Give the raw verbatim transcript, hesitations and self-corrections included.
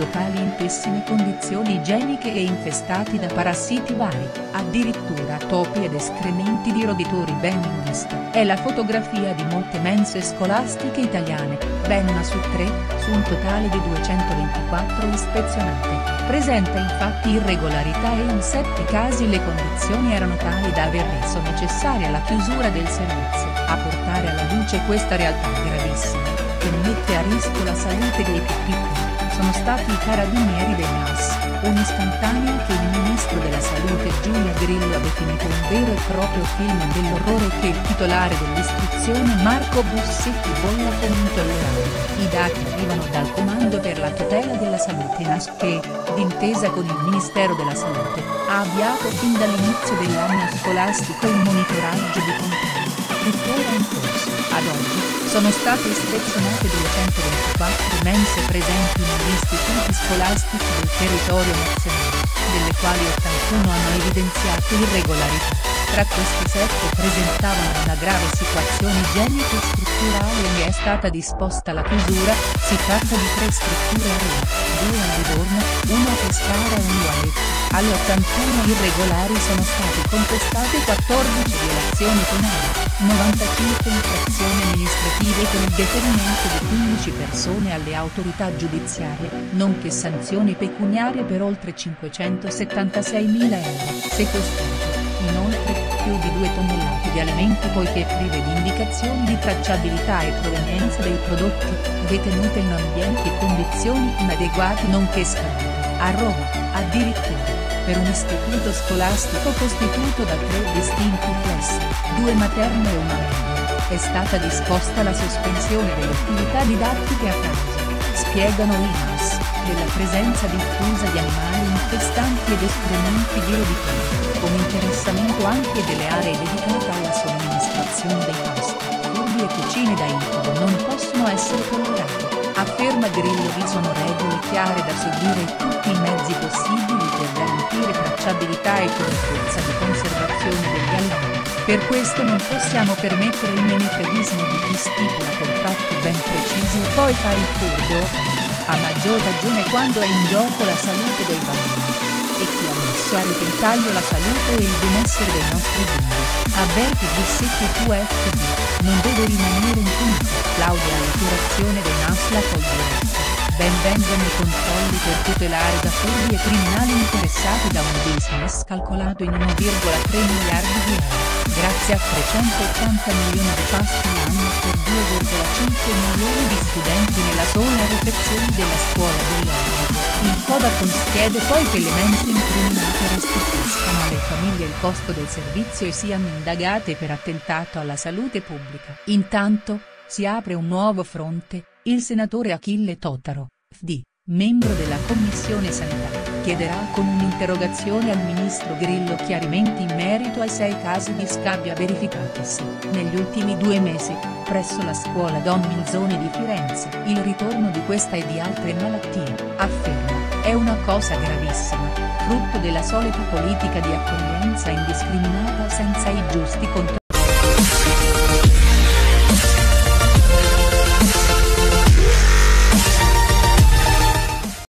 locali in pessime condizioni igieniche e infestati da parassiti vari, addirittura topi ed escrementi di roditori ben in vista. È la fotografia di molte mense scolastiche italiane, ben una su tre, su un totale di duecentoventiquattro ispezionate. Presenta infatti irregolarità e in sette casi le condizioni erano tali da aver reso necessaria la chiusura del servizio. A portare alla luce questa realtà gravissima, che mette a rischio la salute dei più piccoli, sono stati i carabinieri del N A S, un'istantanea che il ministro della salute Giulia Grillo ha definito un vero e proprio film dell'orrore che il titolare dell'istruzione Marco Bussetti bolla come intollerabile. I dati arrivano dal Comando per la tutela della salute N A S che, d'intesa con il Ministero della Salute, ha avviato fin dall'inizio dell'anno scolastico un monitoraggio di controlli, tuttora in corso. Ad oggi, sono state ispezionate duecentoventiquattro mense presenti negli istituti scolastici del territorio nazionale, delle quali ottantuno hanno evidenziato irregolarità. Tra queste sette presentavano una grave situazione igienico-strutturale e è stata disposta la chiusura. Si tratta di tre strutture a Roma, due a Livorno, una a Pescara e una a Lecce. Alle ottantuno irregolari sono state contestate quattordici violazioni penali, novantacinque infrazioni amministrative con il deferimento di quindici persone alle autorità giudiziarie, nonché sanzioni pecuniarie per oltre cinquecentosettantaseimila euro. Sequestrato, inoltre, più di due tonnellate di alimenti poiché prive di indicazioni di tracciabilità e provenienza dei prodotti, detenute in ambienti e condizioni inadeguati nonché scandali. A Roma, addirittura, per un istituto scolastico costituito da tre distinti plessi, due materne e una media, è stata disposta la sospensione delle attività didattiche a causa, spiegano i N A S, della presenza diffusa di animali infestanti ed escrementi di roditori, con interessamento anche delle aree dedicate alla somministrazione dei pasti. Furbi e cucine da incubo non possono essere tollerati, afferma Grillo. Vi sono regole chiare da seguire e tutti i mezzi possibili per garantire tracciabilità e correttezza di conservazione degli alimenti. Per questo non possiamo permettere il menefreghismo di chi stipula contratti ben precisi e poi fa il furbo, a maggior ragione quando è in gioco la salute dei bambini, e chi ha messo a repentaglio la salute e il benessere dei nostri bimbi. Avverte Bussetti Q F D, non deve rimanere impunito. Claudia all'operazione dei N A S la Coldiretti. Ben vengano i controlli per tutelare da furbi e criminali interessati da un business calcolato in uno virgola tre miliardi di euro, grazie a trecentottanta milioni di pasti l'anno per due virgola cinque milioni di studenti nella sola refezione della scuola dell'obbligo. Il Codacons chiede poi che le mense incriminate restituiscano alle famiglie il costo del servizio e siano indagate per attentato alla salute pubblica. Intanto, si apre un nuovo fronte. Il senatore Achille Totaro, F D, membro della Commissione Sanità, chiederà con un'interrogazione al ministro Grillo chiarimenti in merito ai sei casi di scabbia verificatisi negli ultimi due mesi, presso la scuola Don Minzoni di Firenze. Il ritorno di questa e di altre malattie, afferma, è una cosa gravissima, frutto della solita politica di accoglienza indiscriminata senza i giusti controlli.